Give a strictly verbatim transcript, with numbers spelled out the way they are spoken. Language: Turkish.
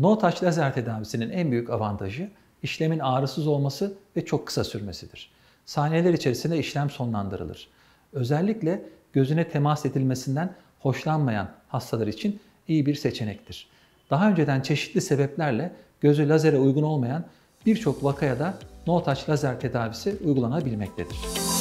No touch lazer tedavisinin en büyük avantajı işlemin ağrısız olması ve çok kısa sürmesidir. Saniyeler içerisinde işlem sonlandırılır. Özellikle gözüne temas edilmesinden hoşlanmayan hastalar için iyi bir seçenektir. Daha önceden çeşitli sebeplerle gözü lazere uygun olmayan birçok vakaya da no touch lazer tedavisi uygulanabilmektedir.